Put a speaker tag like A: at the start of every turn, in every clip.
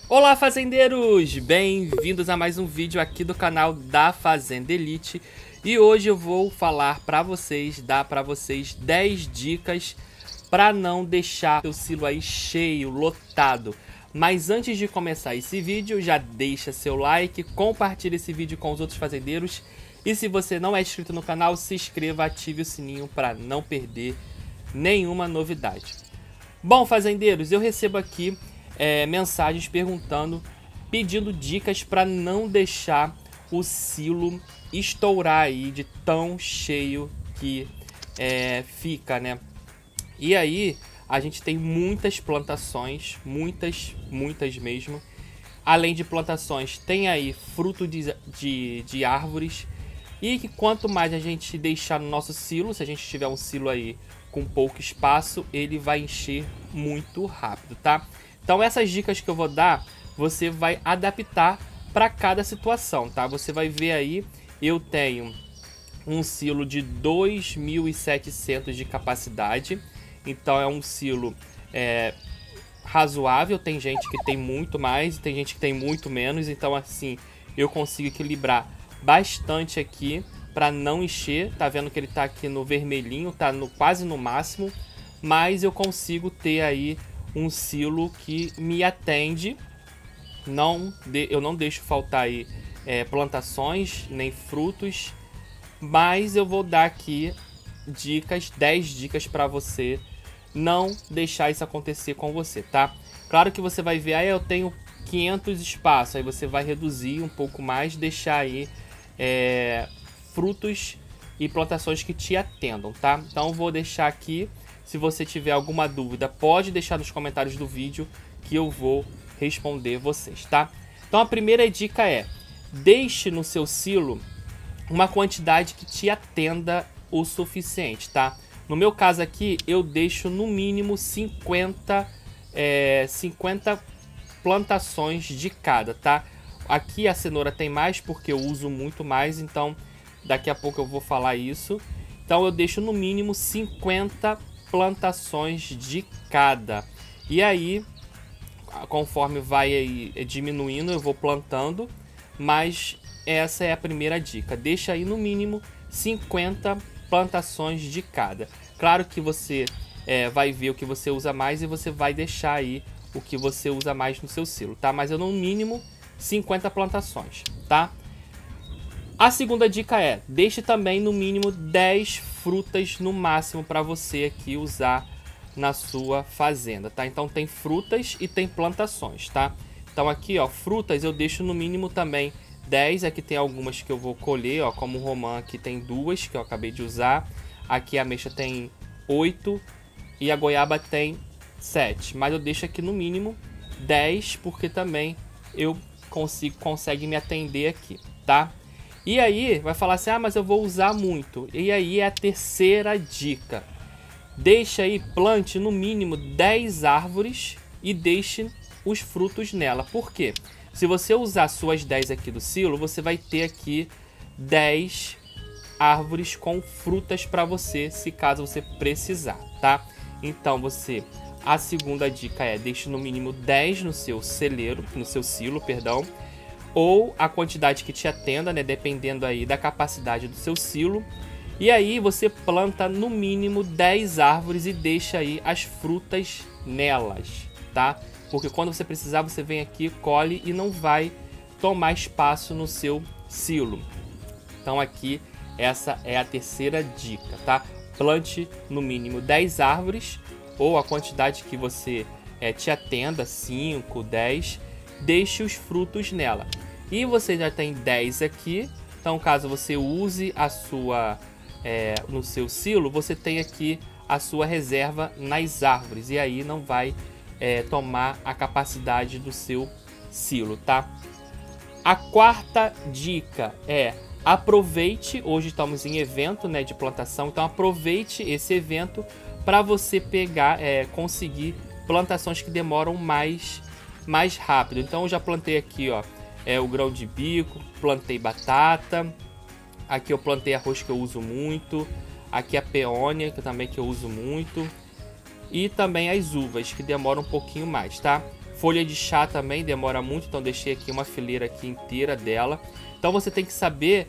A: Olá, fazendeiros! Bem-vindos a mais um vídeo aqui do canal da Fazenda Elite. E hoje eu vou falar para vocês, dar para vocês 10 dicas para não deixar seu silo aí cheio, lotado. Mas antes de começar esse vídeo, já deixa seu like, compartilha esse vídeo com os outros fazendeiros. E se você não é inscrito no canal, se inscreva, ative o sininho para não perder nenhuma novidade. Bom, fazendeiros, eu recebo aqui mensagens pedindo dicas para não deixar o silo estourar aí de tão cheio que fica, né? E aí a gente tem muitas plantações, muitas mesmo. Além de plantações, tem aí fruto de árvores. E que quanto mais a gente deixar no nosso silo, se a gente tiver um silo aí com pouco espaço, ele vai encher muito rápido, tá? Então essas dicas que eu vou dar, você vai adaptar para cada situação, tá? Você vai ver aí, eu tenho um silo de 2.700 de capacidade. Então é um silo razoável. Tem gente que tem muito mais, tem gente que tem muito menos. Então assim, eu consigo equilibrar bastante aqui para não encher. Tá vendo que ele tá aqui no vermelhinho, tá quase no máximo. Mas eu consigo ter aí um silo que me atende. Eu não deixo faltar aí plantações, nem frutos. Mas eu vou dar aqui 10 dicas para você não deixar isso acontecer com você, tá? Claro que você vai ver, aí eu tenho 500 espaço, aí você vai reduzir um pouco mais, deixar aí frutos e plantações que te atendam, tá? Então eu vou deixar aqui, se você tiver alguma dúvida, pode deixar nos comentários do vídeo que eu vou responder vocês, tá? Então a primeira dica é, deixe no seu silo uma quantidade que te atenda o suficiente, tá? No meu caso aqui, eu deixo no mínimo 50 plantações de cada, tá? Aqui a cenoura tem mais porque eu uso muito mais, então daqui a pouco eu vou falar isso. Então eu deixo no mínimo 50 plantações de cada. E aí, conforme vai aí diminuindo, eu vou plantando, mas essa é a primeira dica. Deixa aí no mínimo 50 plantações de cada. Claro que você vai ver o que você usa mais e você vai deixar aí o que você usa mais no seu silo, tá? Mas eu no mínimo 50 plantações, tá? A segunda dica é, deixe também no mínimo 10 frutas no máximo para você aqui usar na sua fazenda, tá? Então tem frutas e tem plantações, tá? Então aqui, ó, frutas eu deixo no mínimo também 10, aqui tem algumas que eu vou colher, ó, como o romã aqui tem 2 que eu acabei de usar. Aqui a ameixa tem 8 e a goiaba tem 7, mas eu deixo aqui no mínimo 10 porque também eu consegue me atender aqui, tá? E aí vai falar assim, ah, mas eu vou usar muito. E aí é a terceira dica. Deixa aí, plante no mínimo 10 árvores e deixe os frutos nela. Por quê? Se você usar suas 10 aqui do silo, você vai ter aqui 10 árvores com frutas para você, se caso você precisar, tá? Então a segunda dica é, deixe no mínimo 10 no seu silo, perdão, ou a quantidade que te atenda, né, dependendo aí da capacidade do seu silo. E aí você planta no mínimo 10 árvores e deixa aí as frutas nelas, tá? Porque quando você precisar, você vem aqui, colhe e não vai tomar espaço no seu silo. Então aqui, essa é a terceira dica, tá? Plante no mínimo 10 árvores, ou a quantidade que você te atenda, 5, 10, deixe os frutos nela. E você já tem 10 aqui, então caso você use a sua no seu silo, você tem aqui a sua reserva nas árvores, e aí não vai tomar a capacidade do seu silo, tá? A quarta dica é, aproveite, hoje estamos em evento, né, de plantação, então aproveite esse evento para você pegar, conseguir plantações que demoram mais rápido. Então eu já plantei aqui, ó, o grão de bico, plantei batata, aqui eu plantei arroz que eu uso muito, aqui a peônia que eu uso muito, e também as uvas que demoram um pouquinho mais, tá? Folha de chá também demora muito, então deixei aqui uma fileira aqui inteira dela. Então você tem que saber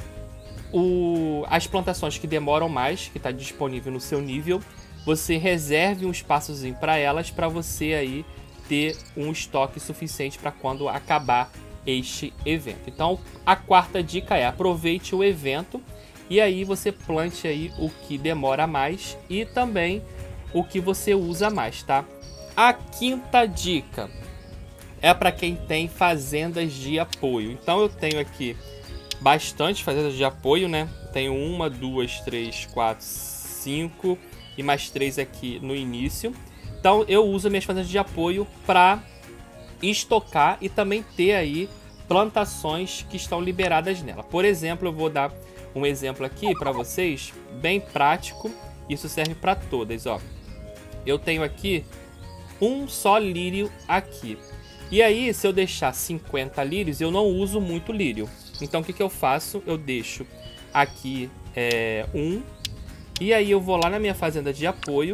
A: as plantações que demoram mais, que está disponível no seu nível. Você reserve um espaçozinho para elas, para você aí ter um estoque suficiente para quando acabar este evento. Então a quarta dica é: aproveite o evento e aí você plante aí o que demora mais e também o que você usa mais, tá? A quinta dica é para quem tem fazendas de apoio. Então eu tenho aqui bastante fazendas de apoio, né? Tenho 1, 2, 3, 4, 5 e mais 3 aqui no início. Então eu uso minhas fazendas de apoio para estocar e também ter aí plantações que estão liberadas nela. Por exemplo, eu vou dar um exemplo aqui para vocês, bem prático. Isso serve para todas, ó. Eu tenho aqui um só lírio aqui. E aí, se eu deixar 50 lírios, eu não uso muito lírio. Então, o que eu faço? Eu deixo aqui um. E aí, eu vou lá na minha fazenda de apoio.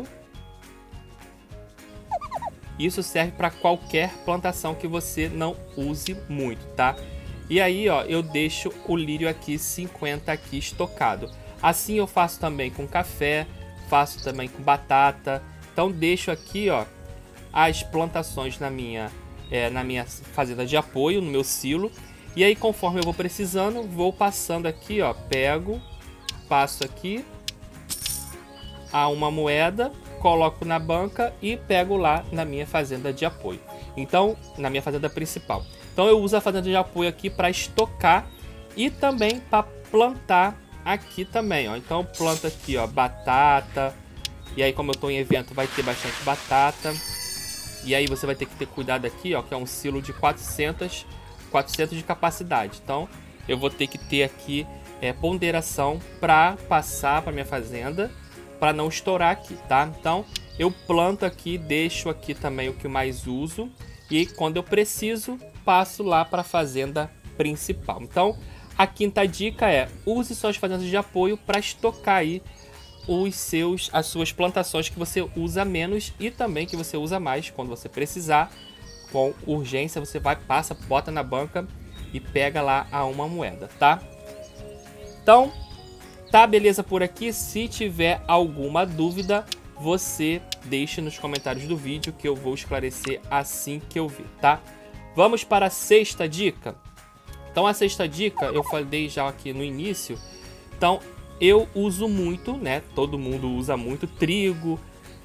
A: Isso serve para qualquer plantação que você não use muito, tá? E aí, ó, eu deixo o lírio aqui, 50 aqui estocado. Assim eu faço também com café, faço também com batata. Então, deixo aqui, ó, as plantações na minha fazenda de apoio, no meu silo. E aí, conforme eu vou precisando, vou passando aqui, ó, pego, passo aqui a uma moeda, coloco na banca e pego lá na minha fazenda de apoio. Então, na minha fazenda principal. Então, eu uso a fazenda de apoio aqui para estocar e também para plantar aqui também, ó. Então, eu planto aqui, ó, batata. E aí, como eu estou em evento, vai ter bastante batata. E aí, você vai ter que ter cuidado aqui, ó, que é um silo de 400 de capacidade. Então, eu vou ter que ter aqui ponderação para passar para minha fazenda, para não estourar aqui, tá? Então, eu planto aqui, deixo aqui também o que mais uso e quando eu preciso, passo lá para a fazenda principal. Então, a quinta dica é: use suas fazendas de apoio para estocar aí as suas plantações que você usa menos e também que você usa mais quando você precisar. Com urgência, você vai, passa, bota na banca e pega lá a uma moeda, tá? Então, tá beleza por aqui. Se tiver alguma dúvida, você deixa nos comentários do vídeo que eu vou esclarecer assim que eu ver, tá? Vamos para a sexta dica. Então, a sexta dica eu falei já aqui no início. Então, eu uso muito, né? Todo mundo usa muito trigo,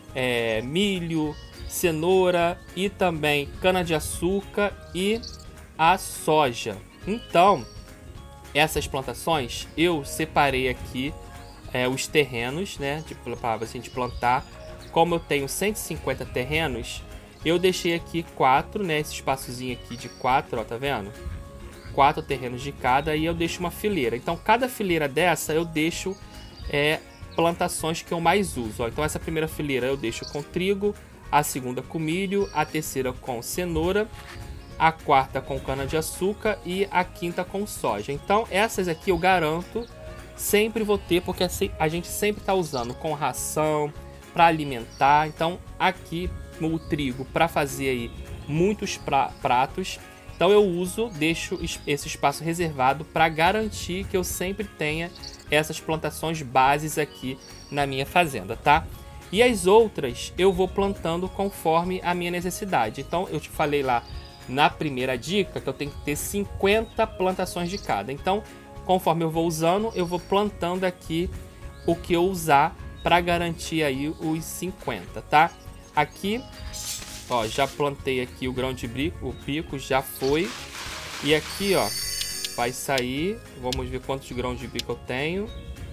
A: milho, cenoura e também cana-de-açúcar e a soja. Então, essas plantações eu separei aqui os terrenos, né, para a gente plantar. Como eu tenho 150 terrenos, eu deixei aqui 4, né, esse espaçozinho aqui de 4, ó, tá vendo? 4 terrenos de cada e eu deixo uma fileira. Então, cada fileira dessa eu deixo plantações que eu mais uso, ó. Então, essa primeira fileira eu deixo com trigo, a segunda com milho, a terceira com cenoura, a quarta com cana-de-açúcar e a quinta com soja. Então, essas aqui eu garanto sempre vou ter, porque a gente sempre está usando com ração para alimentar. Então, aqui o trigo para fazer aí muitos pratos. Então, eu deixo esse espaço reservado para garantir que eu sempre tenha essas plantações bases aqui na minha fazenda, tá? E as outras eu vou plantando conforme a minha necessidade. Então, eu te falei lá na primeira dica que eu tenho que ter 50 plantações de cada. Então, conforme eu vou usando, eu vou plantando aqui o que eu usar para garantir aí os 50, tá? Aqui, ó, já plantei aqui o grão de bico, o pico já foi. E aqui, ó, vai sair, vamos ver quantos grãos de bico eu tenho.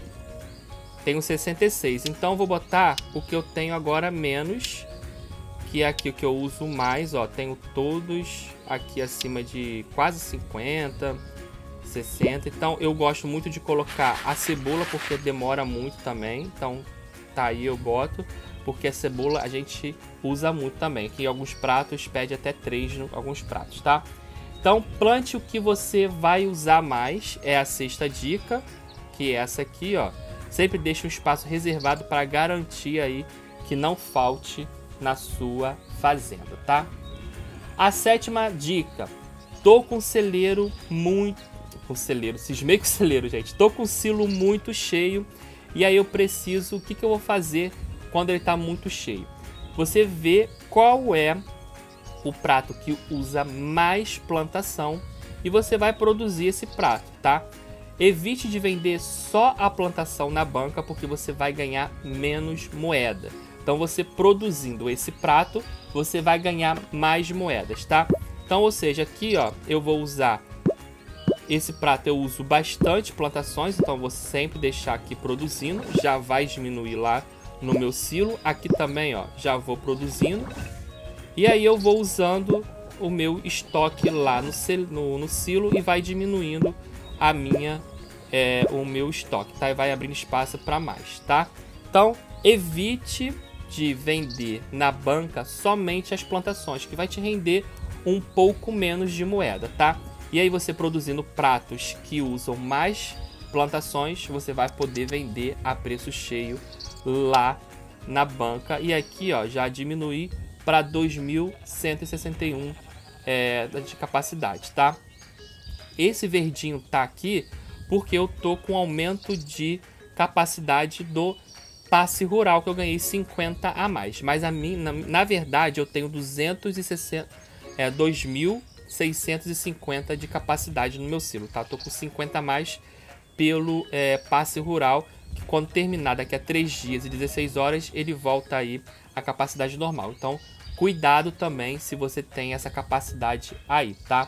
A: Tenho 66, então vou botar o que eu tenho agora menos, que é aqui o que eu uso mais, ó. Tenho todos aqui acima de quase 50, 60. Então eu gosto muito de colocar a cebola porque demora muito também. Então tá aí, eu boto, porque a cebola a gente usa muito também. Aqui em alguns pratos pede até 3 em alguns pratos, tá? Então plante o que você vai usar mais, é a sexta dica, que é essa aqui, ó. Sempre deixe um espaço reservado para garantir aí que não falte na sua fazenda, tá? A sétima dica. Tô com celeiro muito... cismei com celeiro, gente. Tô com o silo muito cheio. E aí eu preciso... O que eu vou fazer quando ele tá muito cheio? Você vê qual é o prato que usa mais plantação e você vai produzir esse prato, tá? Evite de vender só a plantação na banca, porque você vai ganhar menos moeda. Então você produzindo esse prato, você vai ganhar mais moedas, tá? Então, ou seja, aqui ó, eu vou usar esse prato, eu uso bastante plantações, então vou sempre deixar aqui produzindo, já vai diminuir lá no meu silo. Aqui também ó, já vou produzindo. E aí eu vou usando o meu estoque lá no silo e vai diminuindo a o meu estoque, tá? E vai abrindo espaço para mais, tá? Então, evite de vender na banca somente as plantações, que vai te render um pouco menos de moeda, tá? E aí você produzindo pratos que usam mais plantações, você vai poder vender a preço cheio lá na banca. E aqui ó, já diminuir para 2.161 de capacidade, tá? Esse verdinho tá aqui porque eu tô com aumento de capacidade do passe rural, que eu ganhei 50 a mais. Mas na verdade eu tenho 2.650 de capacidade no meu silo, tá? Tô com 50 a mais pelo passe rural, que quando terminar daqui a 3 dias e 16 horas, ele volta aí a capacidade normal. Então, cuidado também se você tem essa capacidade aí, tá?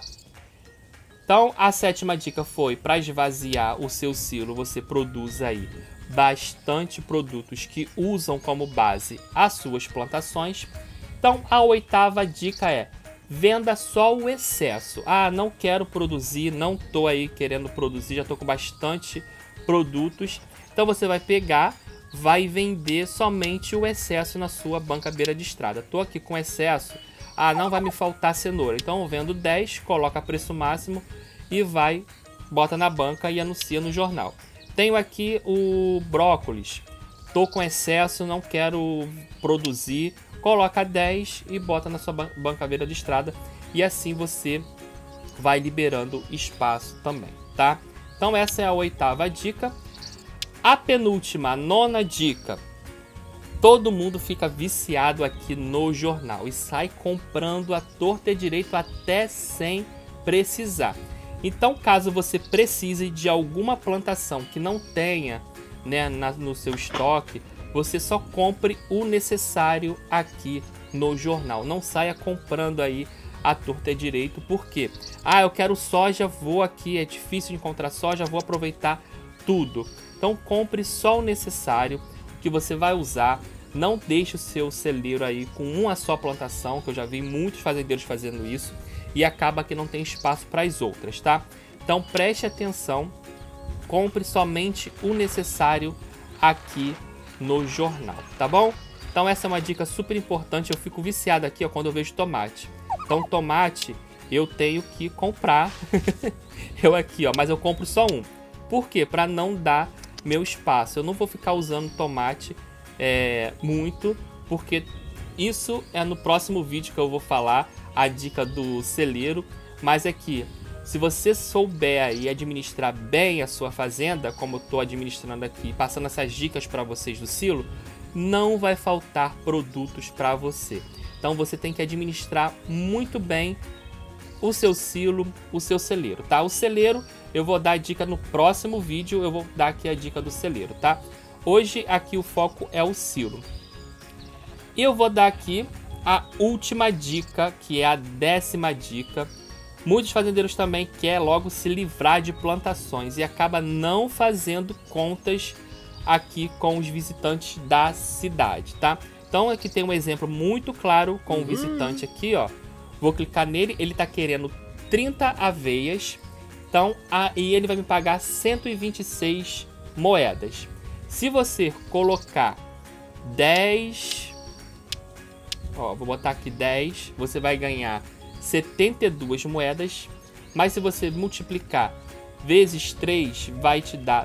A: Então, a sétima dica foi, para esvaziar o seu silo, você produz aí bastante produtos que usam como base as suas plantações. Então, a oitava dica é, venda só o excesso. Ah, não quero produzir, não tô aí querendo produzir, já tô com bastante produtos. Então, você vai pegar, vai vender somente o excesso na sua banca beira de estrada. Tô aqui com excesso, ah, não vai me faltar cenoura. Então, eu vendo 10, coloca preço máximo e vai, bota na banca e anuncia no jornal. Tenho aqui o brócolis, tô com excesso, não quero produzir, coloca 10 e bota na sua banca beira de estrada, e assim você vai liberando espaço também, tá? Então essa é a oitava dica. A penúltima, a nona dica. Todo mundo fica viciado aqui no jornal e sai comprando à torta e direito até sem precisar. Então, caso você precise de alguma plantação que não tenha, né, no seu estoque, você só compre o necessário aqui no jornal. Não saia comprando aí à torta e direito, porque eu quero soja, vou aqui, é difícil de encontrar soja, vou aproveitar tudo. Então compre só o necessário que você vai usar. Não deixe o seu celeiro aí com uma só plantação, que eu já vi muitos fazendeiros fazendo isso, e acaba que não tem espaço para as outras, tá? Então preste atenção, compre somente o necessário aqui no jornal, tá bom? Então essa é uma dica super importante. Eu fico viciado aqui ó, quando eu vejo tomate. Então tomate eu tenho que comprar eu aqui ó, mas eu compro só um. Por quê? Para não dar meu espaço. Eu não vou ficar usando tomate muito, porque isso é no próximo vídeo que eu vou falar a dica do celeiro. Mas é que se você souber aí administrar bem a sua fazenda, como eu estou administrando aqui, passando essas dicas para vocês do silo, não vai faltar produtos para você. Então você tem que administrar muito bem o seu silo, o seu celeiro, tá? O celeiro eu vou dar a dica no próximo vídeo, eu vou dar aqui a dica do celeiro, tá? Hoje aqui o foco é o silo. E eu vou dar aqui a última dica, que é a 10ª dica. Muitos fazendeiros também querem logo se livrar de plantações e acaba não fazendo contas aqui com os visitantes da cidade, tá? Então aqui tem um exemplo muito claro com o visitante aqui, ó. Vou clicar nele, ele tá querendo 30 aveias. Então, e ele vai me pagar 126 moedas. Se você colocar 10, ó, vou botar aqui 10, você vai ganhar 72 moedas. Mas se você multiplicar vezes 3, vai te dar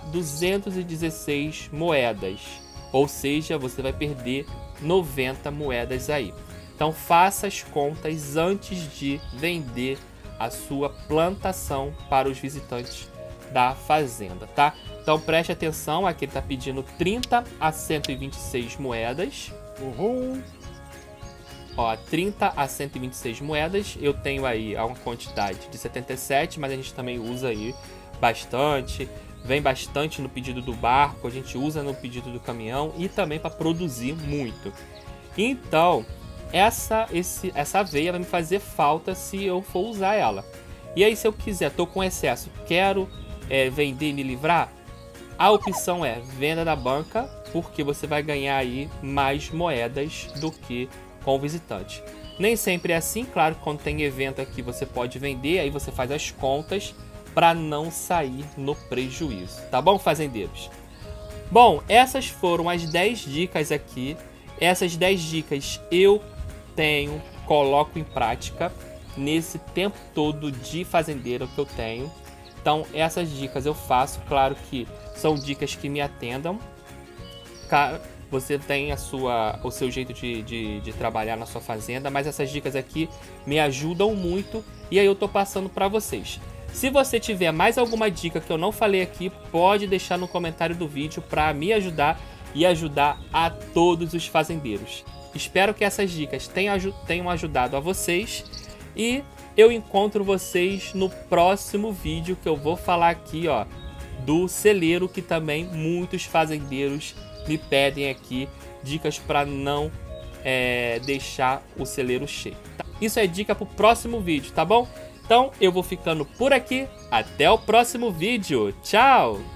A: 216 moedas. Ou seja, você vai perder 90 moedas aí. Então faça as contas antes de vender a sua plantação para os visitantes da fazenda, tá? Então preste atenção, aqui ele está pedindo 30 a 126 moedas.
B: Uhum.
A: Ó, 30 a 126 moedas. Eu tenho aí uma quantidade de 77, mas a gente também usa aí bastante. Vem bastante no pedido do barco, a gente usa no pedido do caminhão e também para produzir muito. Então, essa aveia vai me fazer falta se eu for usar ela. E aí, se eu quiser, tô com excesso, quero vender e me livrar, a opção é venda da banca, porque você vai ganhar aí mais moedas do que com o visitante. Nem sempre é assim, claro que quando tem evento aqui você pode vender, aí você faz as contas para não sair no prejuízo, tá bom, fazendeiros? Bom, essas foram as 10 dicas aqui. Essas 10 dicas eu coloco em prática nesse tempo todo de fazendeiro que eu tenho. Então essas dicas eu faço, claro que são dicas que me atendam. Você tem o seu jeito de trabalhar na sua fazenda, mas essas dicas aqui me ajudam muito e aí eu tô passando para vocês. Se você tiver mais alguma dica que eu não falei aqui, pode deixar no comentário do vídeo para me ajudar e ajudar a todos os fazendeiros. Espero que essas dicas tenham ajudado a vocês e eu encontro vocês no próximo vídeo que eu vou falar aqui, ó, do celeiro, que também muitos fazendeiros me pedem aqui dicas para não deixar o celeiro cheio. Isso é dica para o próximo vídeo, tá bom? Então eu vou ficando por aqui. Até o próximo vídeo. Tchau!